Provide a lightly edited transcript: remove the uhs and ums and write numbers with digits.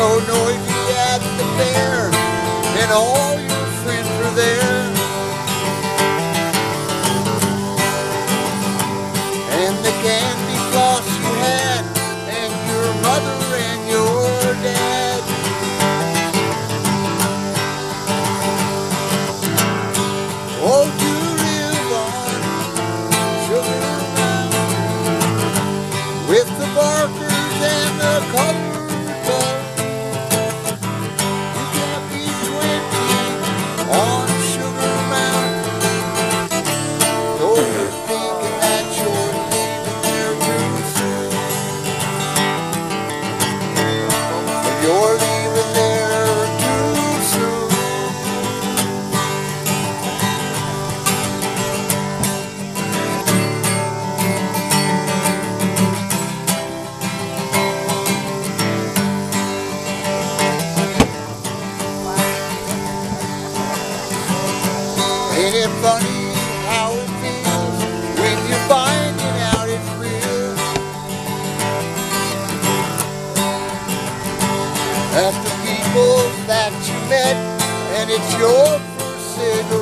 so noisy at the fair, and all your friends are there. And the candy floss you had, and your mother and your dad. Oh, you live on Sugar Mountain with the barkers and the colored bugs. You can't be 20 on Sugar Mountain. Oh, you're thinking that you're leaving there too soon. You're leaving there too soon. Ain't it funny how it feels when you're finding out it's real? After people that you met, and it's your first cigarette.